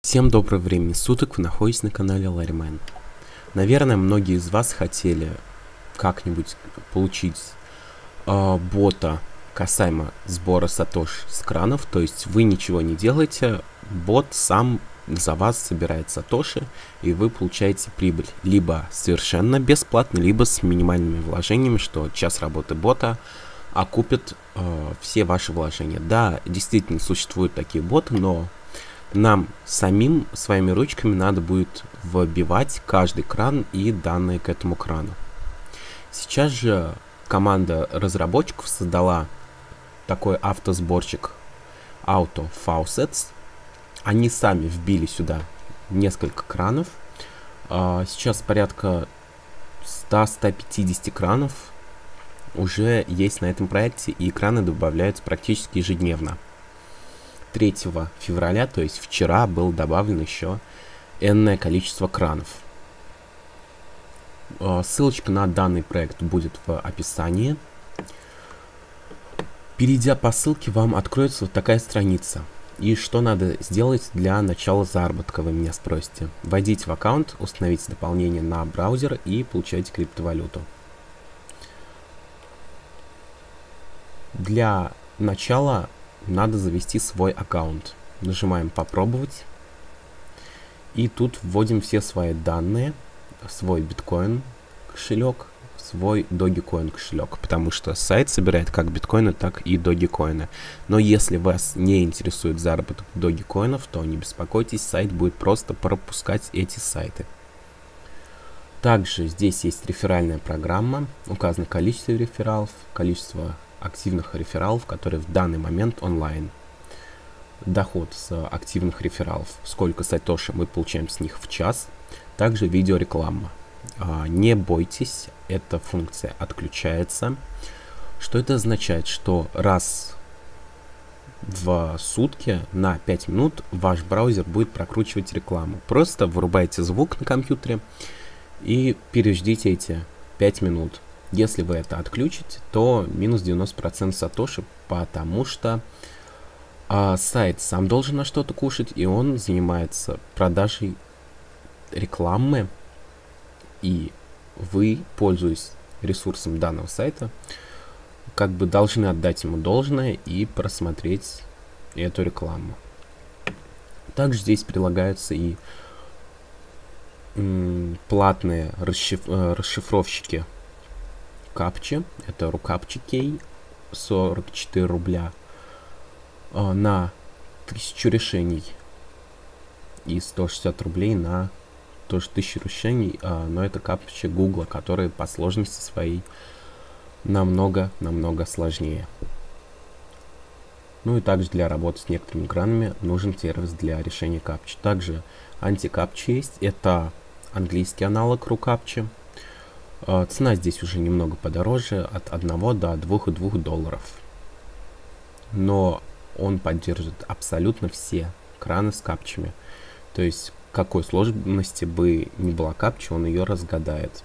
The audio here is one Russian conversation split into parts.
Всем доброго времени суток, вы находитесь на канале Larryman. Наверное, многие из вас хотели как-нибудь получить бота касаемо сбора сатош с кранов, то есть вы ничего не делаете, бот сам за вас собирает сатоши, и вы получаете прибыль либо совершенно бесплатно, либо с минимальными вложениями, что час работы бота окупит все ваши вложения. Да, действительно существуют такие боты, но нам самим своими ручками надо будет вбивать каждый кран и данные к этому крану. Сейчас же команда разработчиков создала такой автосборщик Auto Faucets. Они сами вбили сюда несколько кранов. Сейчас порядка 100-150 кранов уже есть на этом проекте, и краны добавляются практически ежедневно. 3 февраля, то есть вчера, был добавлен еще энное количество кранов. Ссылочка на данный проект будет в описании. Перейдя по ссылке, вам откроется вот такая страница. И что надо сделать для начала заработка, вы меня спросите. Войдите в аккаунт, установите дополнение на браузер и получайте криптовалюту. Для начала надо завести свой аккаунт. Нажимаем «Попробовать». И тут вводим все свои данные. Свой биткоин кошелек, свой Dogecoin кошелек. Потому что сайт собирает как биткоины, так и догикоины. Но если вас не интересует заработок догикоинов, то не беспокойтесь, сайт будет просто пропускать эти сайты. Также здесь есть реферальная программа. Указано количество рефералов, количество активных рефералов, которые в данный момент онлайн. Доход с активных рефералов, сколько сатоши мы получаем с них в час. Также видеореклама. Не бойтесь, эта функция отключается. Что это означает? Что раз в сутки на 5 минут ваш браузер будет прокручивать рекламу. Просто вырубайте звук на компьютере и переждите эти 5 минут. Если вы это отключите, то минус 90% сатоши, потому что сайт сам должен на что-то кушать, и он занимается продажей рекламы, и вы, пользуясь ресурсом данного сайта, как бы должны отдать ему должное и просмотреть эту рекламу. Также здесь прилагаются и платные расшифровщики капчи. Это рукапчи кей, 44 рубля на 1000 решений и 160 рублей на тоже 1000 решений, но это капчи Гугла, которые по сложности своей намного сложнее. Ну и также для работы с некоторыми экранами нужен сервис для решения капчи. Также антикапчи есть, это английский аналог рукапчи. Цена здесь уже немного подороже, от 1 до 2,2 долларов. Но он поддержит абсолютно все краны с капчами. То есть, какой сложности бы ни была капча, он ее разгадает.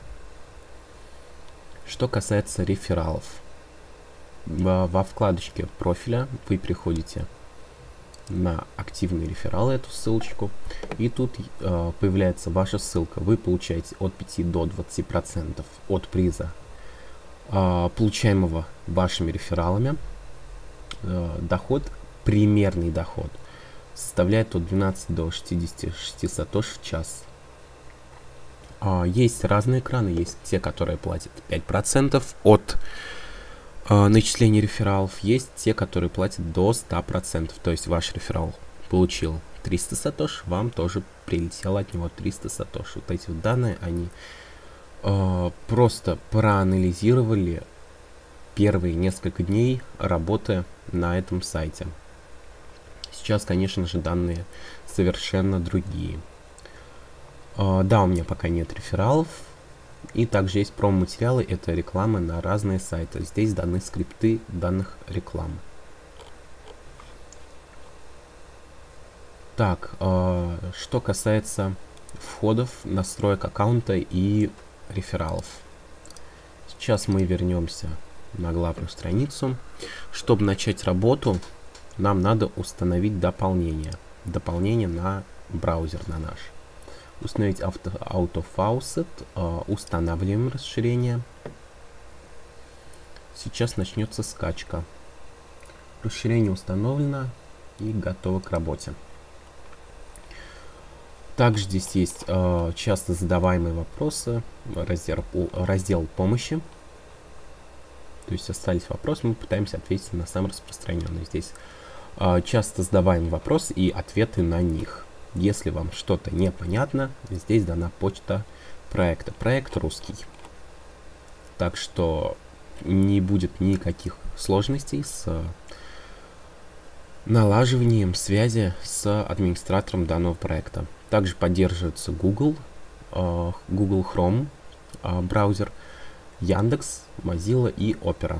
Что касается рефералов. Во вкладочке профиля вы приходите на активные рефералы, эту ссылочку, и тут появляется ваша ссылка. Вы получаете от 5 до 20% от приза, получаемого вашими рефералами. Доход, примерный доход, составляет от 12 до 66 сатош в час. Есть разные экраны, есть те, которые платят 5% от начисление рефералов, есть те, которые платят до 100%, то есть ваш реферал получил 300 сатош, вам тоже прилетело от него 300 сатош. Вот эти вот данные, они просто проанализировали первые несколько дней работы на этом сайте. Сейчас, конечно же, данные совершенно другие. Да, у меня пока нет рефералов. И также есть промо-материалы, это рекламы на разные сайты. Здесь даны скрипты данных реклам. Так, что касается входов, настроек аккаунта и рефералов. Сейчас мы вернемся на главную страницу. Чтобы начать работу, нам надо установить дополнение. дополнение на браузер на наш. Установить Auto Faucet. Устанавливаем расширение. Сейчас начнется скачка. Расширение установлено и готово к работе. Также здесь есть часто задаваемые вопросы, раздел помощи. То есть остались вопросы, мы пытаемся ответить на самый распространенный. Здесь часто задаваемые вопросы и ответы на них. Если вам что-то непонятно, здесь дана почта проекта. Проект русский. Так что не будет никаких сложностей с налаживанием связи с администратором данного проекта. Также поддерживается Google Chrome браузер, Яндекс, Mozilla и Opera.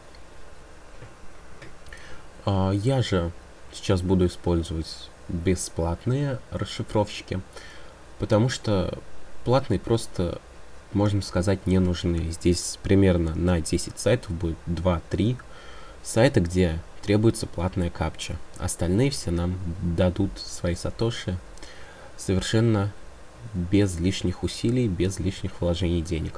Я же сейчас буду использовать бесплатные расшифровщики, потому что платные просто, можно сказать, не нужны. Здесь примерно на 10 сайтов будет 2-3 сайта, где требуется платная капча. Остальные все нам дадут свои сатоши совершенно без лишних усилий, без лишних вложений денег.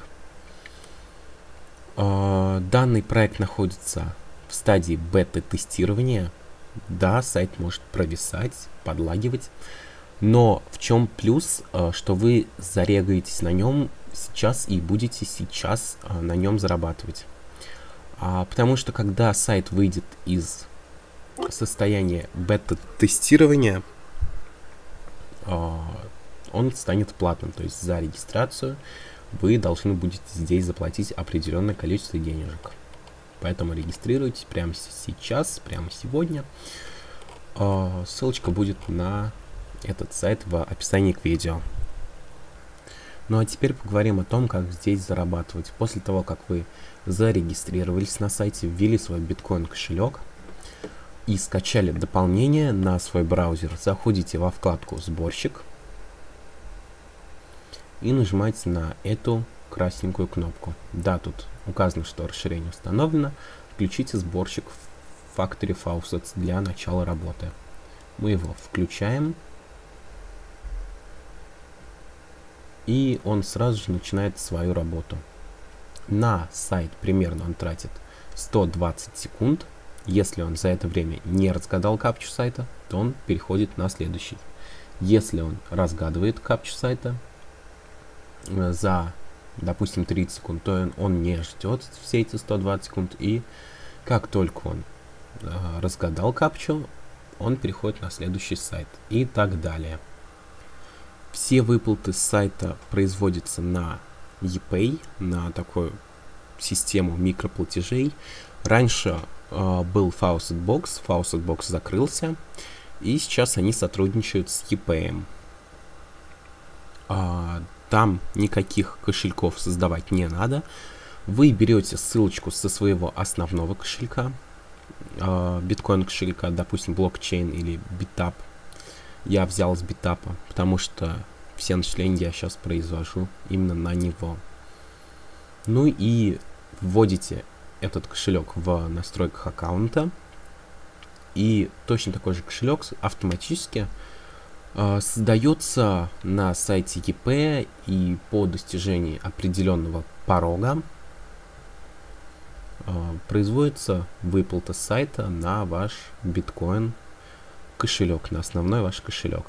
Данный проект находится в стадии бета-тестирования. Да, сайт может провисать, подлагивать, но в чем плюс, что вы зарегаетесь на нем сейчас и будете сейчас на нем зарабатывать. Потому что когда сайт выйдет из состояния бета-тестирования, он станет платным, то есть за регистрацию вы должны будете здесь заплатить определенное количество денежек. Поэтому регистрируйтесь прямо сейчас, прямо сегодня. Ссылочка будет на этот сайт в описании к видео. Ну а теперь поговорим о том, как здесь зарабатывать. После того, как вы зарегистрировались на сайте, ввели свой биткоин кошелек и скачали дополнение на свой браузер, заходите во вкладку «Сборщик» и нажимаете на эту красненькую кнопку. Да, тут указано, что расширение установлено. Включите сборщик Factory Faucets для начала работы. Мы его включаем. И он сразу же начинает свою работу. На сайт примерно он тратит 120 секунд. Если он за это время не разгадал капчу сайта, то он переходит на следующий. Если он разгадывает капчу сайта за, допустим, 30 секунд, то он не ждет все эти 120 секунд. И как только он разгадал капчу, он переходит на следующий сайт. И так далее. Все выплаты с сайта производятся на ePay, на такую систему микроплатежей. Раньше был Faucetbox, Faucetbox закрылся, и сейчас они сотрудничают с ePay. Там никаких кошельков создавать не надо. Вы берете ссылочку со своего основного кошелька, биткоин кошелька, допустим, блокчейн или Bitup. Я взял с Bitup, потому что все начисления я сейчас произвожу именно на него. Ну и вводите этот кошелек в настройках аккаунта. И точно такой же кошелек автоматически создается на сайте ePay, и по достижении определенного порога производится выплата с сайта на ваш биткоин кошелек, на основной ваш кошелек.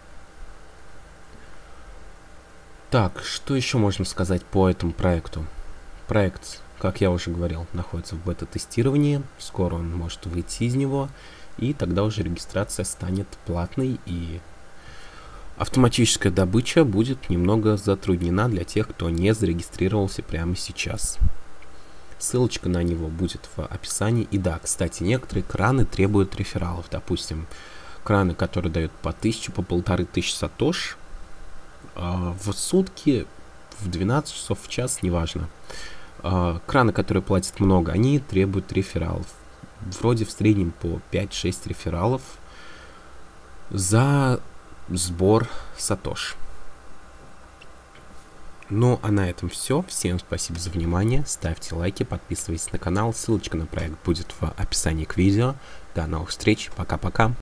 Так, что еще можно сказать по этому проекту? Проект, как я уже говорил, находится в бета-тестировании. Скоро он может выйти из него, и тогда уже регистрация станет платной, и автоматическая добыча будет немного затруднена для тех, кто не зарегистрировался прямо сейчас. Ссылочка на него будет в описании. И да, кстати, некоторые краны требуют рефералов. Допустим, краны, которые дают по 1000, по 1500 сатош в сутки, в 12 часов в час, неважно. Краны, которые платят много, они требуют рефералов. Вроде в среднем по 5-6 рефералов за сбор сатош. Ну а на этом все. Всем спасибо за внимание. Ставьте лайки, подписывайтесь на канал. Ссылочка на проект будет в описании к видео. До новых встреч. Пока-пока.